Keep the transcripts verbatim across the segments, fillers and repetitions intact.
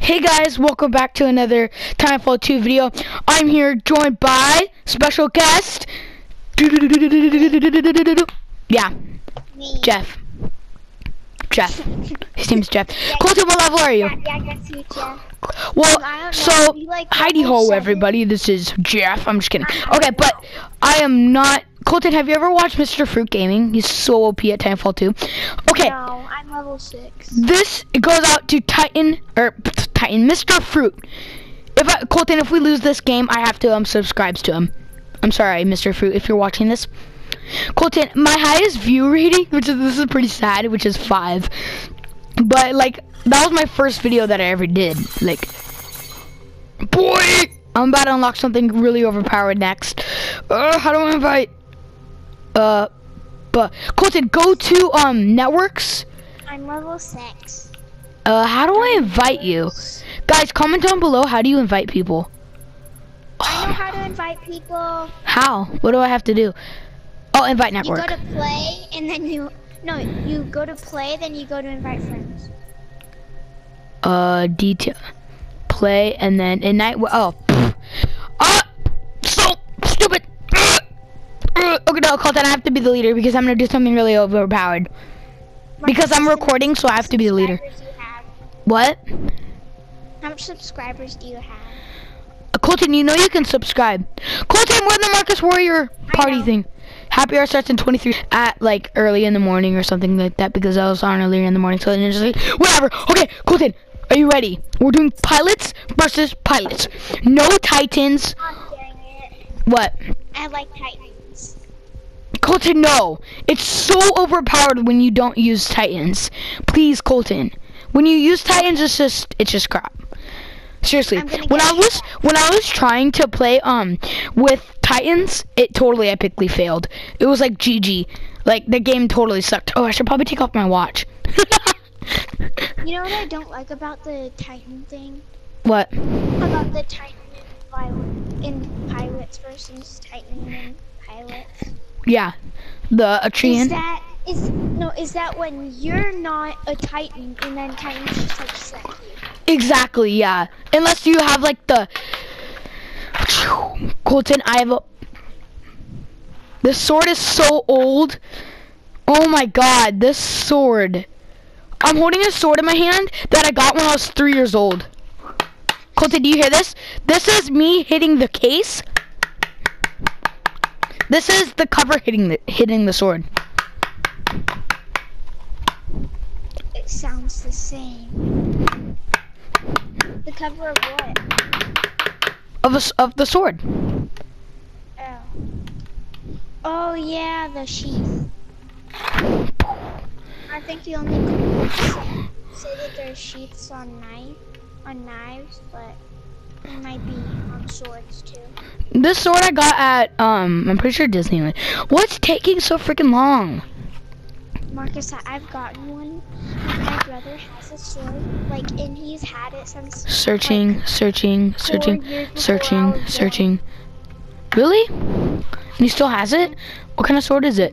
Hey guys, welcome back to another Timefall two video. I'm here joined by special guest. Yeah, Me. Jeff. Jeff. His name's Jeff. Colton, what level are you? Yeah, yeah, I guess you, Jeff. Well, I don't so, know, you like Heidi level ho seven? everybody, this is Jeff. I'm just kidding. Okay, but I am not... Colton, have you ever watched Mrfruitgaming? He's so O P at Timefall two. Okay. No, I'm level six. This it goes out to Titan, or Titan, Mister Fruit. If I, Colton, if we lose this game, I have to um subscribe to him. I'm sorry, Mister Fruit, if you're watching this. Colton, my highest view rating, which is this is pretty sad, which is five. But like that was my first video that I ever did. Like, boy, I'm about to unlock something really overpowered next. Uh, how do I invite? Uh, but Colton, go to um networks. I'm level six. Uh, how do I invite you? Guys, comment down below, how do you invite people? I know how to invite people. How? What do I have to do? Oh, invite network. You go to play, and then you... No, you go to play, then you go to invite friends. Uh, detail. Play, and then ignite... Oh. Ah! So stupid! Uh, uh, okay, no, Colton, I have to be the leader because I'm gonna do something really overpowered. Because I'm recording, so I have to be the leader. What? How much subscribers do you have? Uh, Colton, you know you can subscribe. Colton, we're the Marcus Warrior party thing. Happy hour starts in twenty-three at like early in the morning or something like that because I was on earlier in the morning. So then it's like whatever. Okay, Colton, are you ready? We're doing pilots versus pilots. No Titans. Oh, dang it. What? I like Titans. Colton, no. It's so overpowered when you don't use Titans. Please, Colton. When you use Titans, it's just it's just crap. Seriously, when I was when I was trying to play um with Titans, it totally epically failed. It was like G G. Like the game totally sucked. Oh, I should probably take off my watch. You know what I don't like about the Titan thing? What? About the Titan in, Violet, in pilots versus Titan in pilots. Yeah, the Atrian. Is that is no? Is that when you're not a Titan and then Titans just like set you? Exactly. Yeah. Unless you have like the. Colton, I have a. This sword is so old. Oh my God, this sword. I'm holding a sword in my hand that I got when I was three years old. Colton, do you hear this? This is me hitting the case. This is the cover hitting the hitting the sword. It sounds the same. The cover of what? Of a, of the sword. Oh. Oh yeah, the sheath. I think you only say, say that there's sheaths on knife on knives, but it might be on swords too. This sword I got at um I'm pretty sure Disneyland. What's taking so freaking long? Marcus, I've gotten one. My brother has a sword, like, and he's had it since. Searching, like, searching, searching, searching, searching. Really? And he still has it? What kind of sword is it?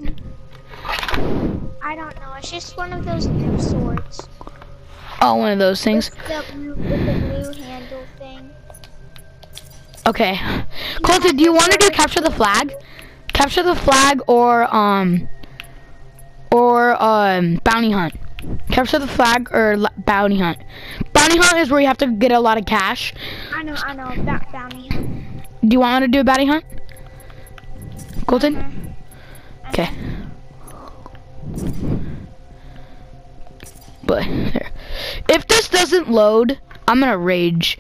I don't know. It's just one of those new swords. Oh, one of those things. With the blue, with the blue handle thing. Okay. Colton, do you want to do capture the flag? Capture the flag or um or um bounty hunt. Capture the flag or bounty hunt. Bounty hunt is where you have to get a lot of cash. I know, I know. Ba bounty hunt. Do you want to do a bounty hunt? Colton? Uh-huh. Okay. But there. If this doesn't load, I'm gonna rage.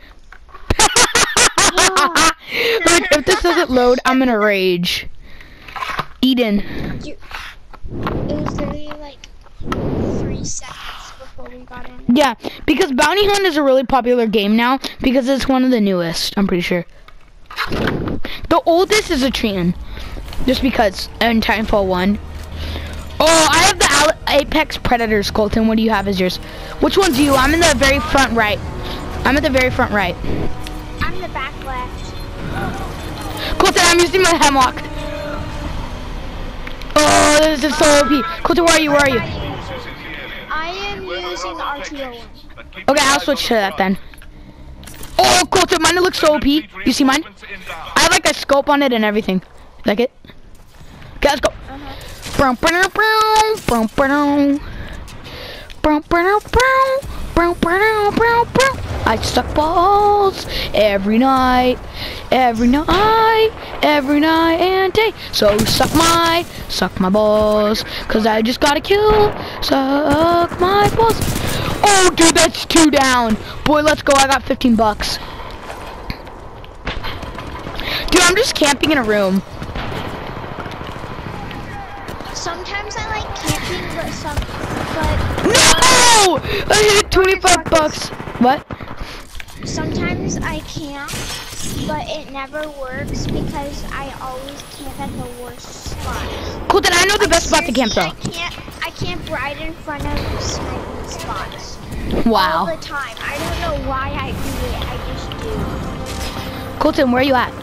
Like, if this doesn't load, I'm gonna rage. Eden. You, it was literally like three seconds before we got in. Yeah, because Bounty Hunt is a really popular game now because it's one of the newest, I'm pretty sure. The oldest is Atrian. Just because in Timefall one. Oh, I have the Apex Predators, Colton. What do you have as yours? Which one do you? I'm in the very front right. I'm at the very front right. I'm in the back left. Colton, I'm using my hemlock. Oh, this is so O P. Colton, where are you? Where are you? I am using the R T O one. Okay, I'll switch to that then. Oh, cool. So mine looks so O P. You see mine? I have like a scope on it and everything. Like it? Okay, let's go. Brown, brown, brown, brown, brown, brown, brown, brown, brown, brown, brown. I suck balls every night, every night, every night and day. So suck my, suck my balls, cause I just got a kill. Suck my balls. Oh, dude, that's two down. Boy, let's go. I got fifteen bucks. Dude, I'm just camping in a room. Sometimes I like camping, but some, but No! I hit twenty-five bucks. What? Sometimes I camp, but it never works because I always camp at the worst spots. Cool, then I know the Like, best spot to camp though. I can't, I camp right in front of sniping spots. Wow. All the time. I don't know why I do it. I just do. Colton, where are you at?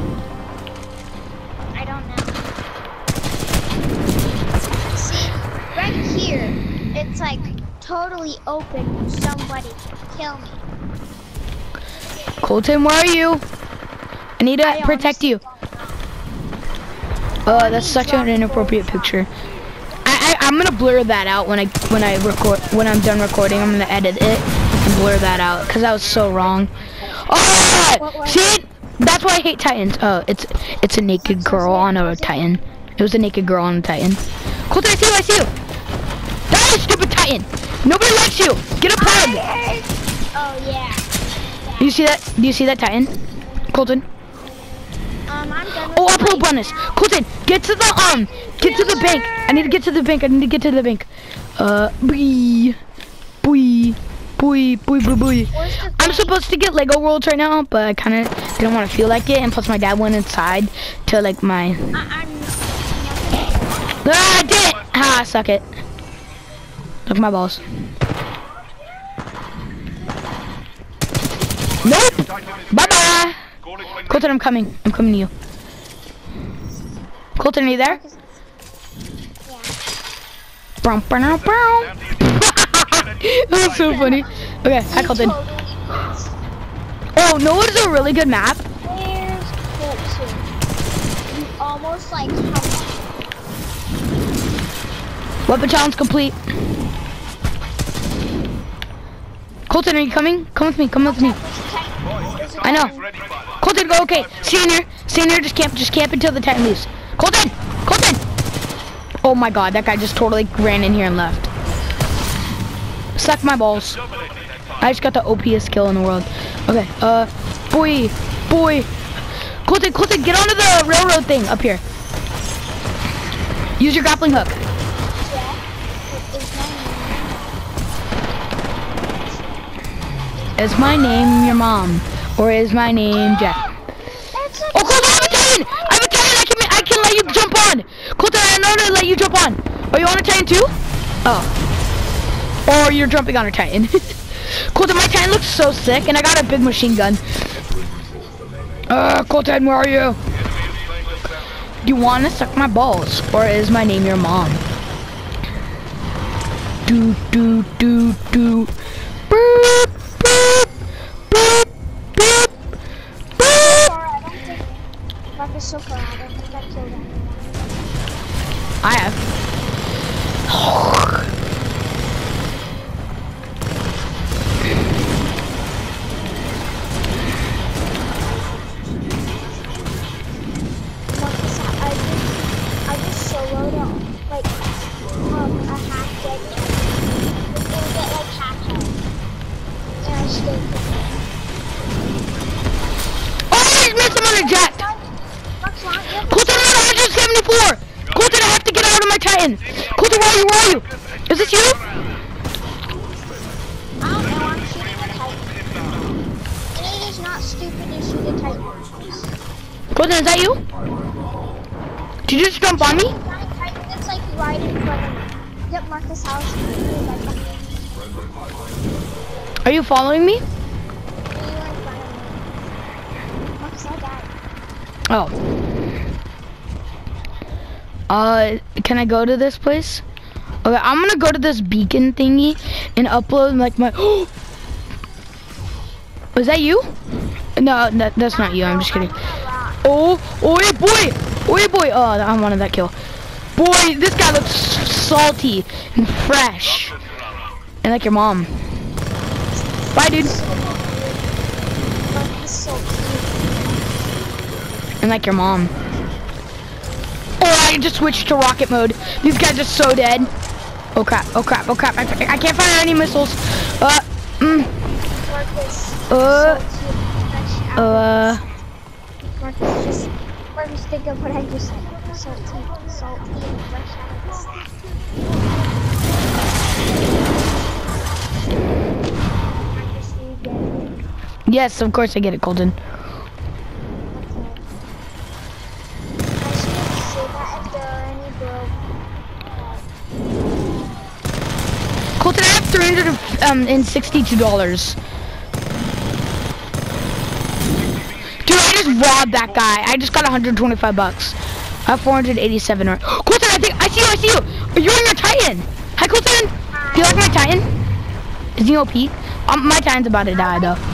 I don't know. See, right here, it's like totally open. Somebody can kill me. Colton, where are you? I need to I protect you. Oh, that's such an inappropriate picture. I, I I'm gonna blur that out when I when I record when I'm done recording. I'm gonna edit it and blur that out because that was so wrong. Oh, see, that's why I hate Titans. Oh, it's it's a naked girl on a Titan. It was a naked girl on a Titan. Colton, I see you. I see you. That is stupid Titan. Nobody likes you. Get a pug. Oh yeah. Do you see that? Do you see that Titan, Colton? Um, I'm done with Oh, I the pulled fight bonus. now. Colton, get to the um, get to the bank. I need to get to the bank. I need to get to the bank. Uh, boy, boy, boy, boy, boy, boy. Where's the I'm bank? supposed to get Lego Worlds right now, but I kind of didn't want to feel like it. And plus, my dad went inside to like my. I, I'm. Ah, I did it. Ah, suck it. Look my balls. Nope. Bye bye. Colton, I'm coming. I'm coming to you. Colton, are you there? Brown, brown, brown. That was so funny. Okay, hi Colton. Oh, no, it's a really good map. There's Colton. You almost like how Weapon challenge complete. Colton, are you coming? Come with me. Come with me. I know. Colton, go. Okay. Senior, senior, just camp, just camp until the Titan leaves. Colton, Colton. Oh my God, that guy just totally ran in here and left. Suck my balls. I just got the O P S kill in the world. Okay. Uh, boy, boy. Colton, Colton, get onto the railroad thing up here. Use your grappling hook. Is my name your mom? Or is my name Jeff? Oh, Colton, I have a Titan! I have a Titan! I can, I can let you jump on! Colton, I know to let you jump on. Are you on a Titan too? Oh. Or you're jumping on a Titan. Colton, my Titan looks so sick, and I got a big machine gun. Uh, Colton, where are you? Do you want to suck my balls? Or is my name your mom? Do, do, do, do. Boop. So far, I don't think I killed anyone. I have. Marcus, I just, I just soloed out like um, a half dead man. It will get like half health. And I stayed with it. Oh, I just missed him on a jet! Colton, I'm at one seventy-four! Colton, I have to get out of my Titan! Colton, where are you? Where are you? Is this you? I don't know, I'm shooting a Titan. And it is not stupid to shoot a Titan. Colton, is that you? Did you just jump on me? Titan that's like right in front of me. Yep, Marcus House. Are you following me? You were in front of me. Marcus, I died. Oh. Uh, can I go to this place? Okay, I'm gonna go to this beacon thingy and upload like my. Was that you? No, no, that's not you. I'm just kidding. Oh, oh, hey, boy. Oh, hey, boy. Oh, I wanted that kill. Boy, this guy looks salty and fresh. And like your mom. Bye, dude. And like your mom. Oh, I just switched to rocket mode. These guys are so dead. Oh crap, oh crap, oh crap. I, I can't fire any missiles. Uh, mm. Uh, uh. Marcus, just, Marcus, think of what I just said. Salty, salty, and fresh out of the stack. Marcus, do you get it? Yes, of course I get it, Colton. Colton, I have three hundred sixty-two dollars. Dude, I just robbed that guy. I just got one hundred twenty-five bucks. I have four hundred eighty-seven. Right. Colton, I think I see you. I see you. You're in your Titan. Hi, Colton. Do you like my Titan? Is he O P? Um, my Titan's about to die though.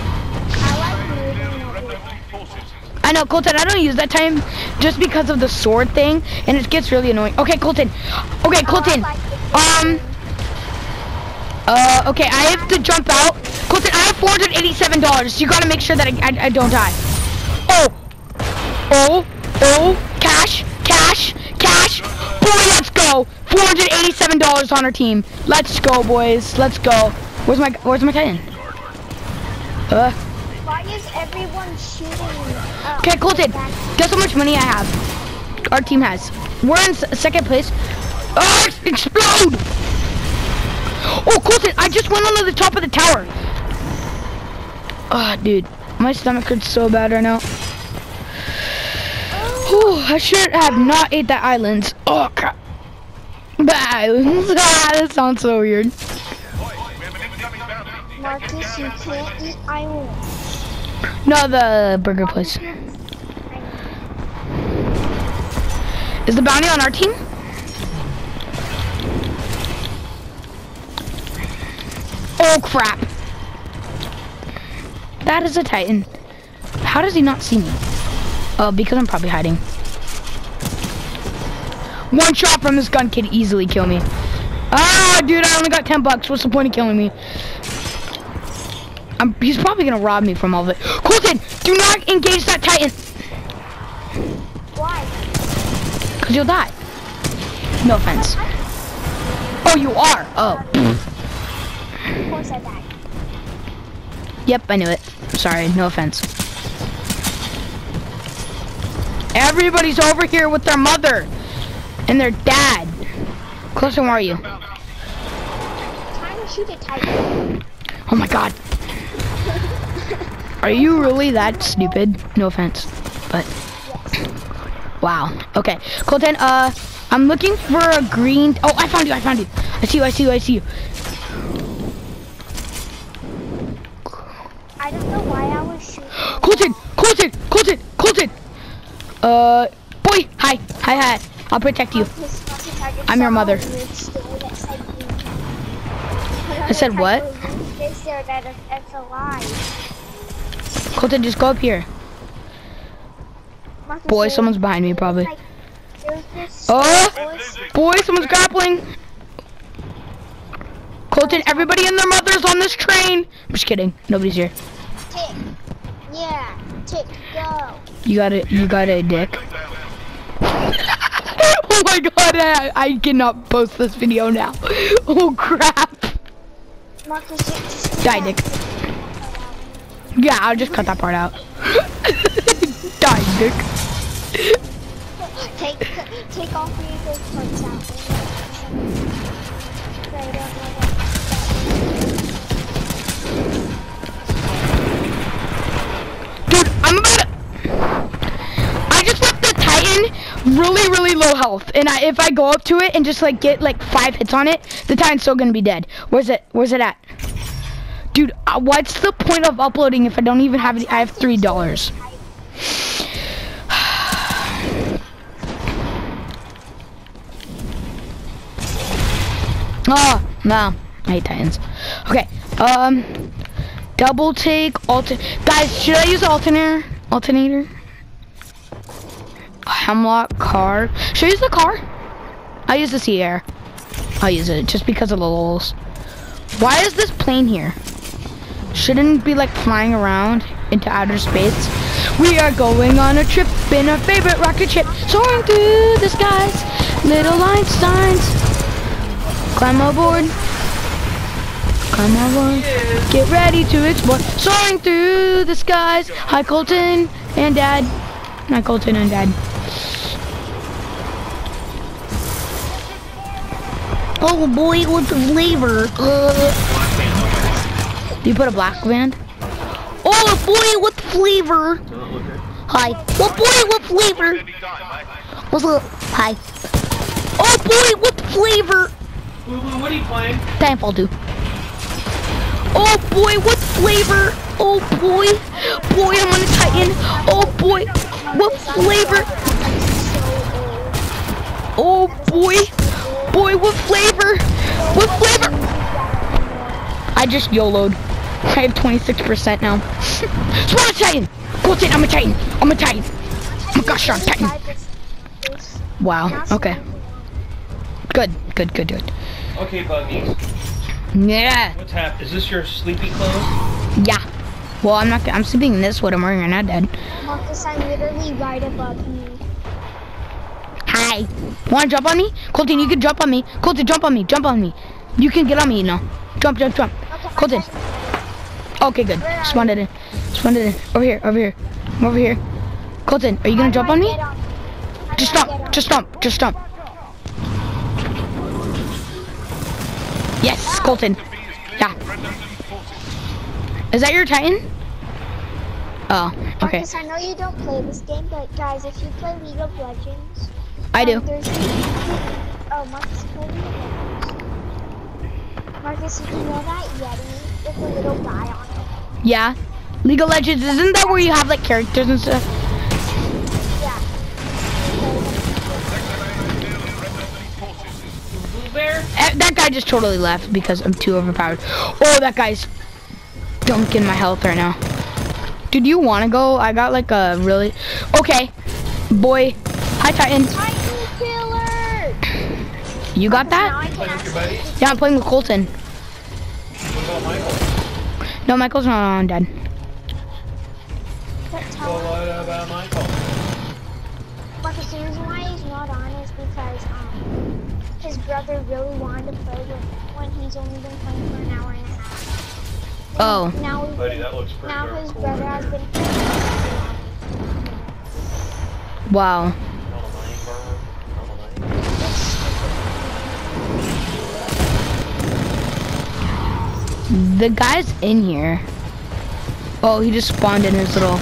I know, Colton. I don't use that Titan just because of the sword thing, and it gets really annoying. Okay, Colton. Okay, Colton. Um. Uh, okay, I have to jump out. Colton, I have four hundred eighty-seven dollars, so you gotta make sure that I, I, I don't die. Oh! Oh! Oh! Cash! Cash! Cash! Boy, let's go! four hundred eighty-seven dollars on our team. Let's go, boys. Let's go. Where's my, where's my Titan? Uh. Why is everyone shooting? Uh, okay, Colton, guess how much money I have? Our team has. We're in second place. Oh, explode! Oh, Colton, I just went onto the top of the tower. Oh, dude, my stomach hurts so bad right now. Oh, I should have not ate that island. Oh, crap. The islands. Ah, that sounds so weird. Marcus, you can't eat islands. No, the burger place. Is the bounty on our team? Oh crap. That is a Titan. How does he not see me? Oh, because I'm probably hiding. One shot from this gun could easily kill me. Ah, dude, I only got ten bucks. What's the point of killing me? I'm, he's probably gonna rob me from all of it. Colton, do not engage that Titan. Why? Because you'll die. No offense. Oh, you are? Oh. Of course I died. Yep, I knew it. Sorry, no offense. Everybody's over here with their mother and their dad. Closer, where are you? Trying to shoot a Titan. Oh my god. Are you really that stupid? No offense, but wow. Okay, Colton. Uh, I'm looking for a green. Oh, I found you. I found you. I see you. I see you. I see you. I don't know why I was shooting. Colton. Colton. Colton. Colton. Uh, boy. Hi. Hi. Hi. I'll protect you. I'm your mother. I said what? That's a lie. Colton, just go up here. Boy, someone's behind me probably. Oh, boy, someone's grappling. Colton, everybody and their mothers on this train. I'm just kidding. Nobody's here. Tick. Yeah. Tick. Go. You got it. You got a dick. Oh my god, I, I cannot post this video now. Oh crap. Marcus, just Die, dick. Yeah, I'll just cut that part out. Die, dick. Take, take all three of those parts out. Dude, I'm about to... I just left the Titan really, really low health. And I, if I go up to it and just like get like five hits on it, the Titan's still gonna be dead. Where's it? Where's it at? Dude, uh, what's the point of uploading if I don't even have it? I have three dollars. Oh, no. I hate Titans. Okay, um, Double take, alter. Guys, should I use alternator? Alternator? Hemlock car. Should I use the car? I use the sea air. I'll use it just because of the lulls. Why is this plane here? Shouldn't it be like flying around into outer space? We are going on a trip in our favorite rocket ship, soaring through the skies. Little Einsteins, climb aboard. Climb aboard. Get ready to explore, soaring through the skies. Hi, Colton and Dad. Hi, Colton and Dad. Oh boy, what's the flavor? Uh, do you put a black band? Oh boy, what flavor? Hi. Oh boy, what flavor? What's up? Hi. Oh boy, what flavor? What are you playing? Titanfall two. Oh boy, what flavor? Oh boy. Boy, I'm on a Titan. Oh boy, what flavor? Oh boy. Boy, what flavor? What flavor? I just YOLO'd. I have twenty-six percent now. So I'm a Titan. Colton, I'm a Titan. I'm a Titan. Oh my gosh, I'm a Titan. Wow, okay. Good, good, good, good. Okay, Buggy. Yeah. What's happened? Is this your sleepy clothes? Yeah. Well, I'm not. I'm sleeping in this. What I'm wearing right now, Dad. Marcus, I'm literally right above you. Hi. Wanna jump on me? Colton, you can jump on me. Colton, jump on me. Jump on me. You can get on me now. Jump, jump, jump. Okay, Colton. Okay, good. Spawned it in. Spawned it in. Over here, over here. I'm over here. Colton, are you gonna jump on me? Just stomp. Just stomp. Just stomp. Yes, Colton. Yeah. Is that your Titan? Oh, okay. Marcus, I know you don't play this game, but guys, if you play League of Legends, I do. um, there's oh, Marcus, play League of Legends. Marcus, you know that Yeti with the little guy on it? Yeah. League of Legends, isn't that where you have like characters and stuff? Yeah. Bear? Eh, that guy just totally left because I'm too overpowered. Oh, that guy's dunking my health right now. Dude, you want to go? I got like a really... Okay. Boy. Hi, Titan. Titan killer! You got Now I that? can Playing with your actually- buddies? Yeah, I'm playing with Colton. What about Michael? No, Michael's not on, Dad. But tell Well, him- what about Michael? Marcus, the reason why he's not on is because um his brother really wanted to play with when he's only been playing for an hour and a half. And Oh. Now, we've Buddy, been- that looks pretty now darn his cool brother right has there. been playing. Wow. Not a mine burn. Not a mine. The guy's in here. Oh, he just spawned in his little...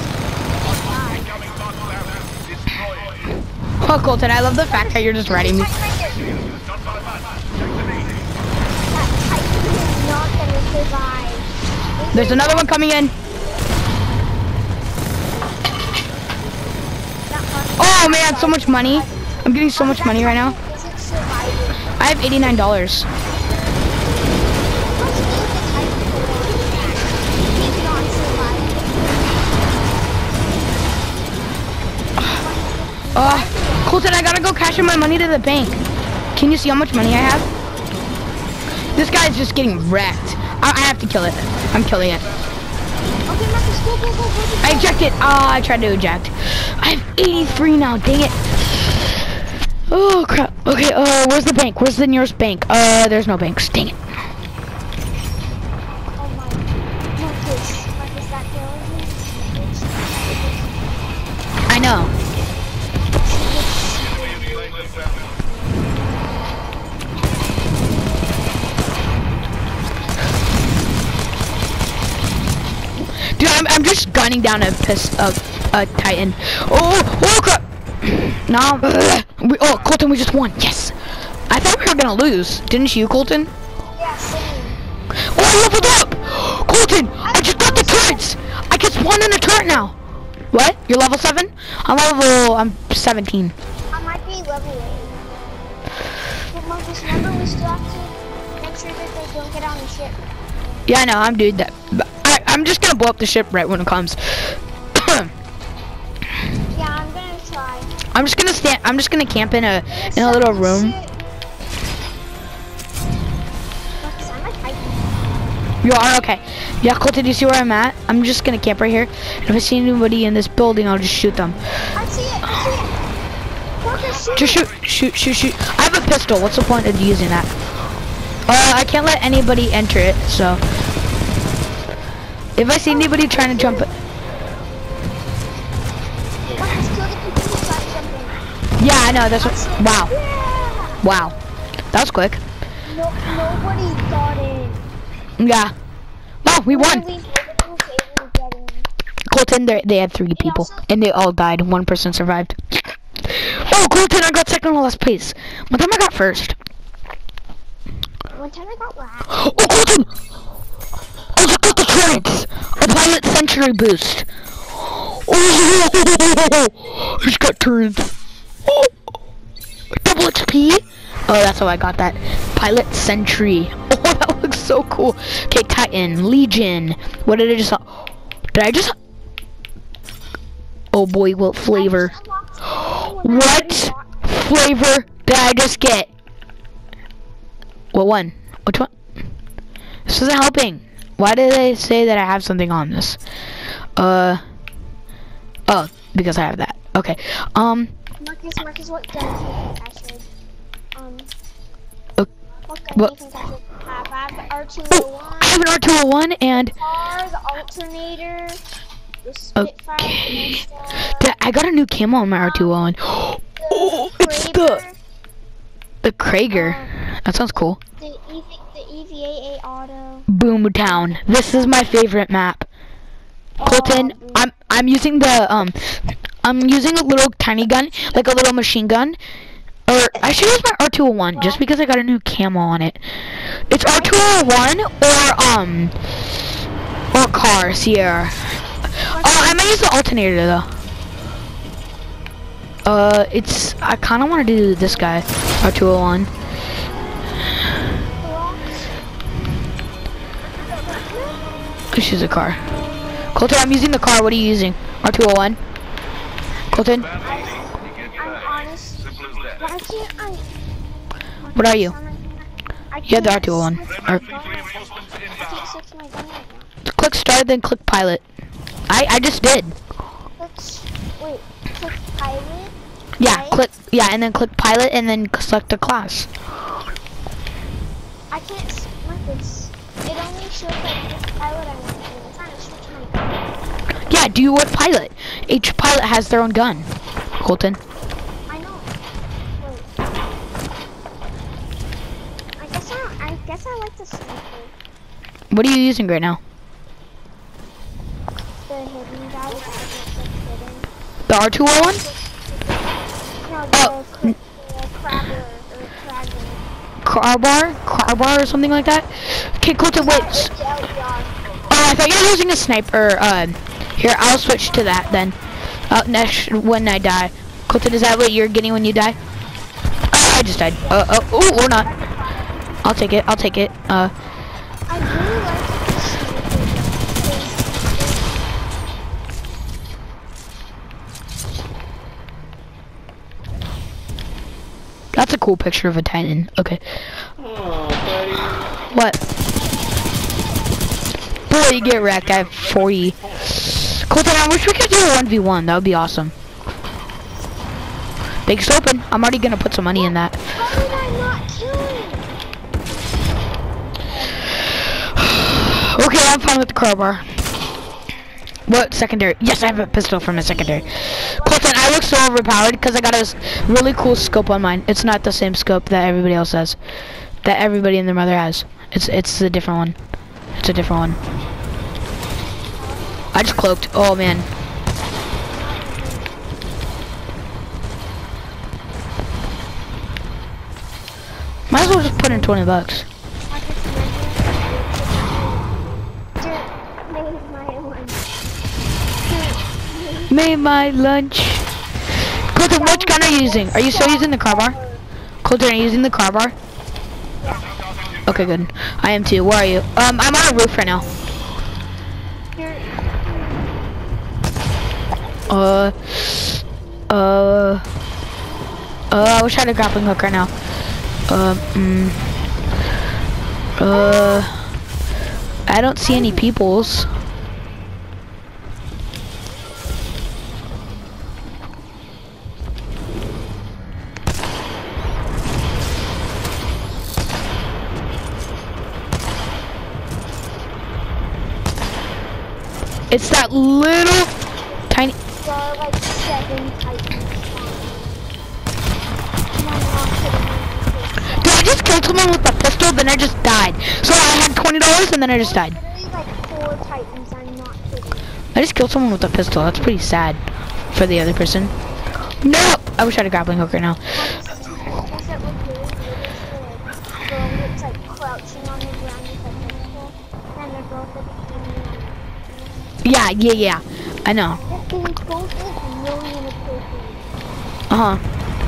Oh, Colton, I love the fact that you're just riding me. That Titan is not gonna survive. There's another one coming in. Oh, man, so much money. I'm getting so much money right now. Isn't surviving. I have eighty-nine dollars. Let's leave the Titan killer. He's not surviving. Oh, Colton, I gotta go cash in my money to the bank. Can you see how much money I have? This guy's just getting wrecked. I, I have to kill it. I'm killing it. Okay, Marcus, go, go, go, go, go. I ejected. Ah, I tried to eject. I have eighty-three now. Dang it. Oh crap. Okay. Uh, where's the bank? Where's the nearest bank? Uh, there's no banks. Dang it. Oh my. Marcus, Marcus, that girl is I know. Dude, I'm, I'm just gunning down a piss of a Titan. Oh, oh crap! No. We, oh, Colton, we just won. Yes. I thought we were gonna lose, didn't you, Colton? Yeah, same. Oh, I leveled up! Colton, I just got the turrets. I can spawn in a turret now. What? You're level seven? I'm level. I'm seventeen. I might be level eight. But Marcus, remember we still have to make sure that they don't get on the ship. Yeah, I know. I'm doing that. But I, I'm just gonna blow up the ship right when it comes. Yeah, I'm gonna try. I'm just gonna stand. I'm just gonna camp in a in a little room. Marcus, I'm a Titan. You are okay. Yeah, Colton, do you see where I'm at? I'm just gonna camp right here. And if I see anybody in this building, I'll just shoot them. I see it. I see it. Marcus, shoot. Just shoot, shoot, shoot, shoot. I have a pistol. What's the point of using that? Uh, I can't let anybody enter it. So, if I see anybody trying to jump it. Marcus, kill the people who try to jump in. Yeah, I know. That's what. Wow, Yeah. wow. That was quick. No, nobody got in. Yeah. Wow, we won. Literally nobody was able to get in. Colton, they they had three people, also- and they all died. One person survived. Oh, Colton, I got second to last place. One time I got first. One time I got last. Oh, Colton! I just got the turrets. A pilot century boost. Oh, I just got turrets. Oh, double X P. Oh, that's how I got that. Pilot sentry. Oh, that looks so cool. Okay, Titan, Legion. What did I just? Did I just? Oh boy, what flavor? What flavor did I just get? What one? Which one? This isn't helping. Why did they say that I have something on this? Uh. Oh, because I have that. Okay. Um. Marcus, Marcus, what gun do you think I should? Um. Uh, What gun what? do you think I should have? I have the R two oh Oh, one. I have an R two oh one and. Car, the alternator, the Spitfire, Okay. the Star, Th- I got a new camo on my R two oh one. Oh, it's the Kraber, the Krager. um, That sounds cool. the E V, the E V A A auto. Boomtown. This is my favorite map. Colton, Oh, I'm I'm using the um I'm using a little tiny gun, like a little machine gun. Or I should use my R two oh one just because I got a new camo on it. It's R two oh one or um or car Sierra. Oh, I might use the alternator though. Uh, it's I kind of want to do this guy, R two oh one. Let's use a car. Colton, I'm using the car. What are you using? R two oh one. Colton, I'm honest. Why can't I? what are you? I You have the can't R two oh one. switch Or- my gun. I can't switch my gun right now. click start, then click pilot. I I just did. Click, s- wait, click pilot. Yeah, Right? click yeah, and then click pilot, and then select the class. I can't s- Marcus. It only shows like this pilot I want to do. I'm trying to switch my gun. Yeah, do what pilot? Each pilot has their own gun. Colton. I know. Wait. I guess I, I guess I like the sniper. What are you using right now? The hidden guy with the hidden. The R two oh one? No, Oh, the, cra- the crabber or cragger. Crowbar? Crowbar or something like that? Okay, Colton, wait. s- It's L E R. Oh, I thought you were using a sniper. Uh, here, I'll switch to that then. Uh, next, when I die. Colton, is that what you're getting when you die? Oh, I just died. Uh, oh, oh, or not. I'll take it, I'll take it. Uh, I really like the sniper. that's a cool picture of a Titan. Okay. Oh, buddy. What? Boy, you get wrecked. I have forty. Colton, I wish we could do a one v one. That would be awesome. Big's open. I'm already gonna put some money in that. How did I not kill him? Okay, I'm fine with the crowbar. What secondary? Yes, I have a pistol from a secondary. Colton, I look so overpowered because I got a s- really cool scope on mine. It's not the same scope that everybody else has. That everybody and their mother has. It's it's a different one. It's a different one. I just cloaked. Oh man. Might as well just put in twenty bucks. I just made my lunch. Made my lunch. Colton, which gun are you using? Are you still using the crowbar? Colton, are you using the crowbar? Okay, good. I am too. Where are you? Um, I'm on a roof right now. Uh, uh, uh, I wish I had a grappling hook right now. Uh, mm, uh, I don't see any peoples. It's that little tiny. There are like seven titans spawning. And I'm not kidding you. Dude, I just killed someone with a pistol, then I just died. So I had twenty dollars and then I just died. Literally like four titans, I'm not kidding. I just killed someone with a pistol. That's pretty sad for the other person. No! I wish I had a grappling hook right now. Does it look really good? Is the girl that's like crouching on the ground with a pistol? And the girl with the bikini. Yeah, yeah, yeah. I know. They both look really inappropriate. Uh-huh.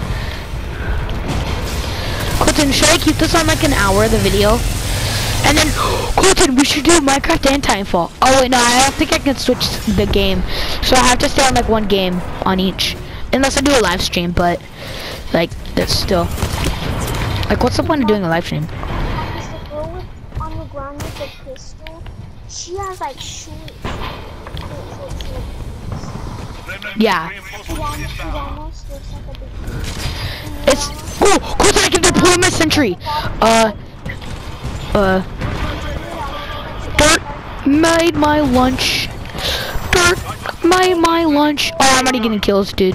Colton, should I keep this on like an hour, the video? And then, Colton, we should do Minecraft and Timefall. Oh wait, no, I don't think I can switch the game. So I have to stay on like one game on each. Unless I do a live stream, but like, that's still. Like, what's the point of doing a live stream? Because the girl with, on the ground with the pistol, she has like shorts. Yeah. It almost, it almost looks like a big. It's, oh, Colton, I can deploy my sentry. Uh, uh, dirt made my lunch. Dirt made my lunch. Oh, I'm already getting kills, dude.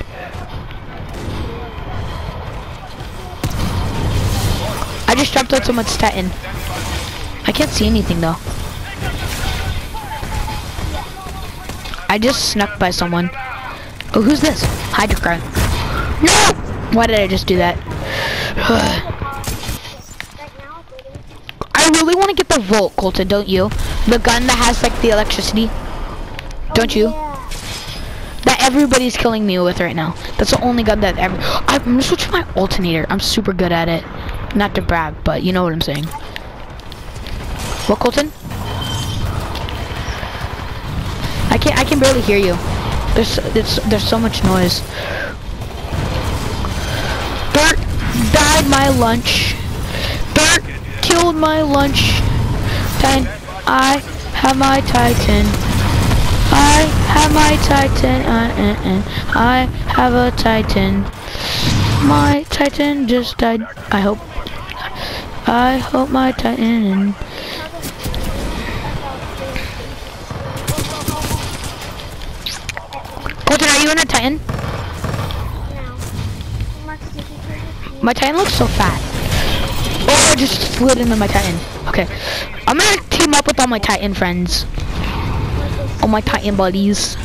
I just dropped out someone's Titan. I can't see anything though. I just snuck by someone. Oh, who's this? Hydrocry. No! Why did I just do that? I really want to get the Volt, Colton, don't you? The gun that has like the electricity. Don't you? That everybody's killing me with right now. That's the only gun that ever. I'm gonna switch my alternator. I'm super good at it. Not to brag, but you know what I'm saying. What, Colton? I can't. I can barely hear you. There's there's there's so much noise. Dirt died my lunch. Dirt killed my lunch. Titan, I have my Titan. I have my Titan. Uh, uh, uh. I have a Titan. My Titan just died. I hope. I hope my Titan. Colton, are you in a Titan? No. My Titan looks so fat. Oh, I just slid into my Titan. Okay. I'm gonna team up with all my Titan friends. All my Titan buddies.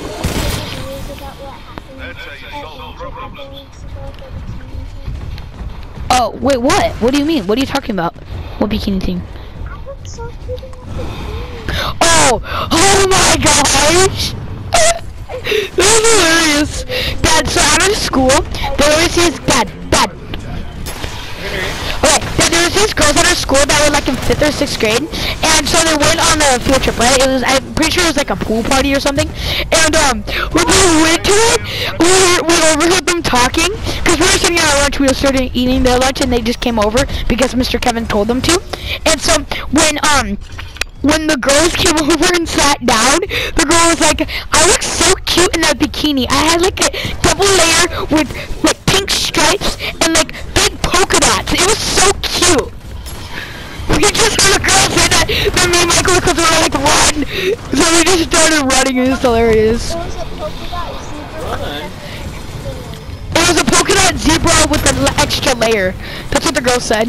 Oh, wait, what? What do you mean? What are you talking about? What bikini thing? Oh! Oh my gosh! That's hilarious. Dad, so out of school, there was these, Dad, Dad. Okay, Dad, there was these girls at our school that were like in fifth or sixth grade, and so they went on a field trip, right? It was, I'm pretty sure it was like a pool party or something, and um, when we went to it, we, we overheard them talking, because we were sitting at our lunch, we were starting eating their lunch, and they just came over, because Mister Kevin told them to, and so, when, um, when the girls came over and sat down, the girl was like, I look so cute in that bikini. I had like a double layer with like pink stripes and like big polka dots. It was so cute. We just heard a girl say that, then me and Michael because we were like, run. So we just started running. It was hilarious. It was a polka dot zebra with an extra layer. That's what the girl said.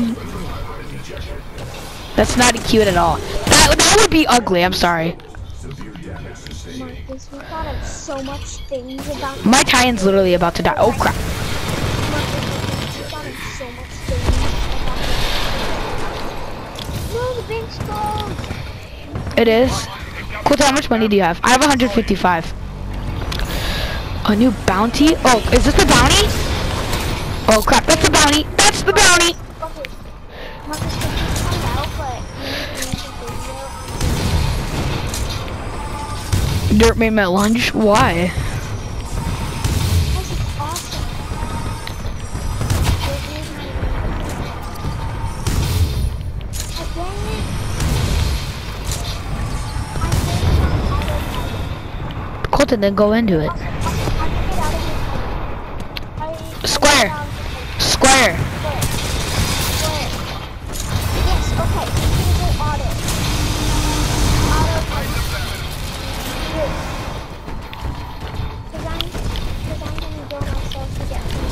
That's not cute at all. That, that would be ugly, I'm sorry. Marcus, we thought of so much things about My Titan's literally about to die. Oh crap. Marcus, we thought of so much things about No, the bench goes! It is. Cool, how much money do you have? I have one hundred fifty-five. A new bounty? Oh, is this the bounty? Oh crap, that's the bounty. That's the bounty! Okay. Marcus, can you find out, but you need to make a video on Dirt made my lunch? Why? Colton, then go into it. Also, also, how do you get out of your car? I- I Square. get out of the car. Square. Square. Square. Yes, okay. You can go auto. Auto pilot. Good. Cause I'm, cause I'm gonna go myself to get food.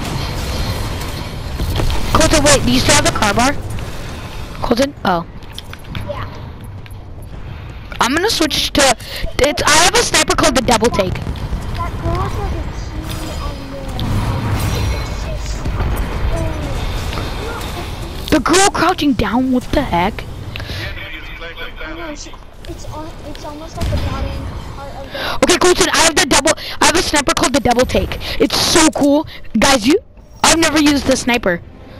Colton, wait, do you still have the car bar? Colton? Oh. Yeah. I'm gonna switch to, it's, I have a sniper called the Double Take. That girl has like a key on the, it's just, oh, The girl crouching down, what the heck? I know, she, it's on, it's almost like the bottom part of the, Okay, Colton, I have the double, I have a sniper called the Double Take. It's so cool. Guys, you, I've never used the sniper.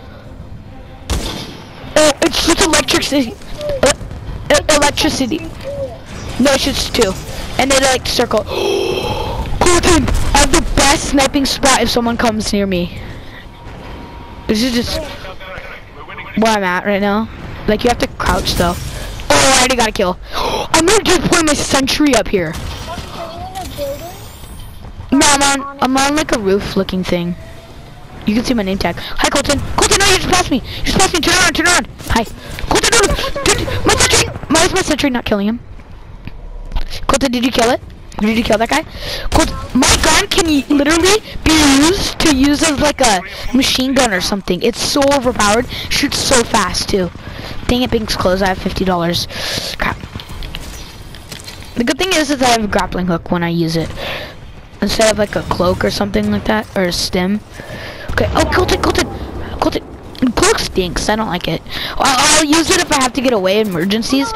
Oh, it shoots electricity. Uh, uh, electricity. No, it shoots two. And they like circle. Colton, I have the best sniping spot if someone comes near me. This is just where I'm at right now. Like, you have to crouch though. Oh, I already got a kill. I'm gonna just put my sentry up here. are you in a building? No, I'm on, I'm on like a roof looking thing. You can see my name tag. Hi, Colton. Colton, no, you just passed me. You just passed me. Turn around, turn around. Hi. Colton, no, no. Dude, my sentry. Why is my sentry not killing him? Colton, did you kill it? Did you kill that guy? Colton, my gun can y literally be used to use as like a machine gun or something. It's so overpowered. Shoots so fast too. Dang it, Bink's closed. I have fifty dollars. Crap. The good thing is, is I have a grappling hook when I use it. Instead of like a cloak or something like that. Or a stim. Okay. Oh, Colton, Colton. Colton. Cloak stinks. I don't like it. I'll, I'll use it if I have to get away in emergencies.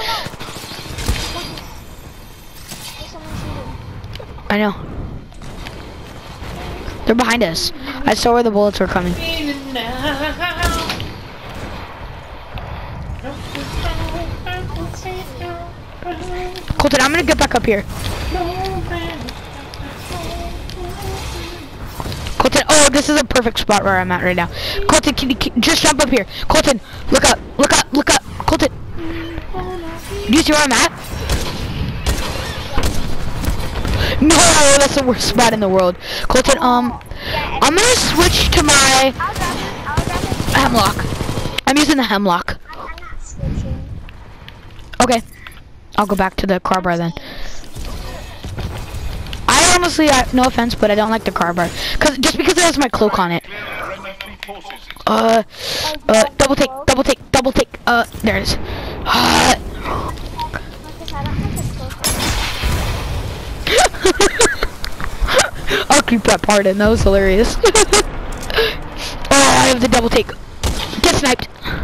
I know. They're behind us. I saw where the bullets were coming. Colton, I'm gonna get back up here. Colton, oh, this is a perfect spot where I'm at right now. Colton, can you can, just jump up here? Colton, look up, look up, look up. Colton, do you see where I'm at? No, that's the worst spot in the world. Colton, um, I'm gonna switch to my hemlock. I'm using the hemlock. Okay, I'll go back to the car bar then. I honestly, I, no offense, but I don't like the car bar, cause just because it has my cloak on it. Uh, uh, double take, double take, double take. Uh, there it is. Uh, I'll keep that part in. That was hilarious. Oh, I have the double take. Get sniped.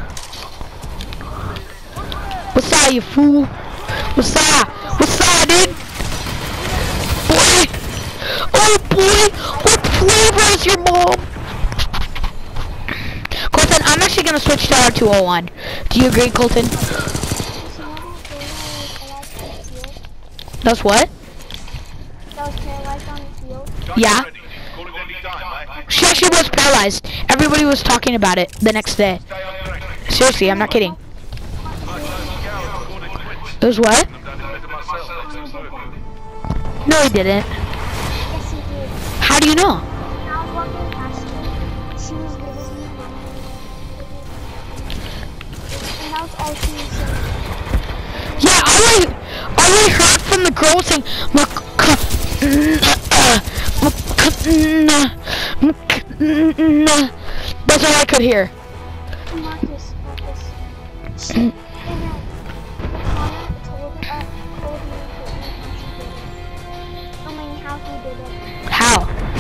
What's that, you fool? What's that? What's that, dude? Boy. Oh, boy. What flavor is your mom? Colton, I'm actually going to switch to R two oh one. Do you agree, Colton? That's what? That was paralyzed on the field. Yeah. She actually was paralyzed. Everybody was talking about it the next day. Seriously, I'm not kidding. It was what? No, he didn't. Yes, he did. How do you know? When I was walking past her, she was literally running. And that was all she was saying. Yeah, I already, I already heard from the girl saying, that's all I could hear. Marcus, Marcus. She, and then the comment told, uh, told me that I mean, how he did it. How?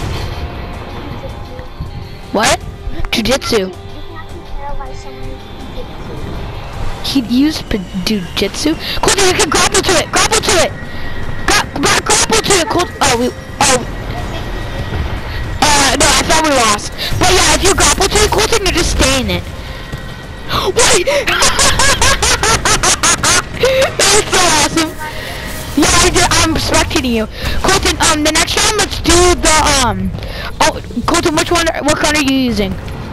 Jiu-jitsu. What? Jiu-jitsu. You can actually paralyze someone with jiu-jitsu. He'd use jiu-jitsu. Colton, you can grapple to it. Grapple to it. Gra gra grapple to it. Colton. Oh, we. Oh. Uh, no, I thought we lost. But yeah, if you grapple to it, Colton, you're just staying in it. Wait. That was so awesome. Yeah, I did, I'm spectating you. Colton, um, the next round, let's do the, um, oh, Colton, which one, what gun are you using?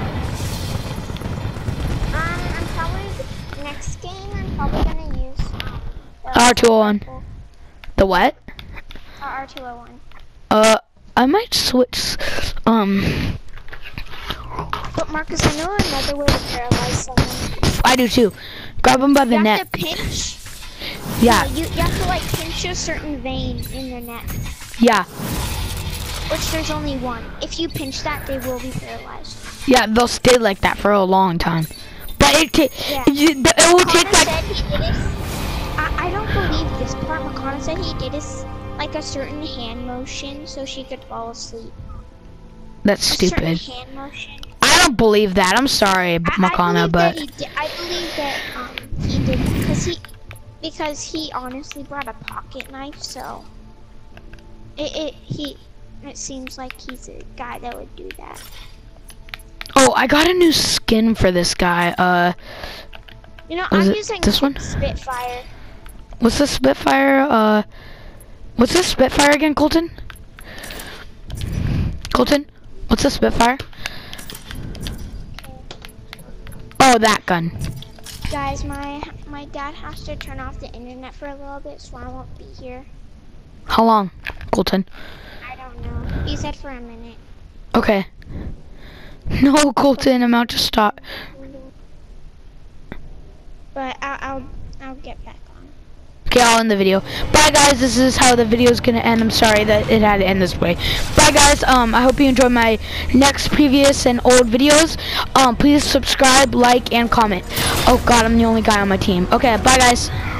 Um, I'm probably, next game, I'm probably gonna use the R two oh one. The what? R two oh one. Uh, I might switch. Um, But Marcus, I know another way to paralyze someone. I do too. Grab him by the You neck. have to pinch. Yeah. You, you have to like pinch a certain vein in their neck, Yeah. which there's only one. If you pinch that, they will be paralyzed. Yeah, they'll stay like that for a long time. But it, ta Yeah. it, it will take Makana like... said he did it. I, I don't believe this part. Makana said he did it like a certain hand motion so she could fall asleep. That's A stupid. certain hand motion. I don't believe that. I'm sorry, Makana, I, I but... That he did, I believe that um, he did because he because he honestly brought a pocket knife, so it, it he it seems like he's a guy that would do that. Oh, I got a new skin for this guy. Uh, You know, Was I'm it using this one? Spitfire. what's the Spitfire? Uh, what's the Spitfire again, Colton? Colton, what's the Spitfire? Oh, that gun. Guys, my my dad has to turn off the internet for a little bit, so I won't be here. How long, Colton? I don't know. He said for a minute. Okay. No, Colton, I'm out to stop. But I'll I'll, I'll get back on. Okay, I'll end the video. Bye, guys. This is how the video is gonna end. I'm sorry that it had to end this way. Bye, guys. Um, I hope you enjoyed my next, previous, and old videos. Um, please subscribe, like, and comment. Oh God, I'm the only guy on my team. Okay, bye, guys.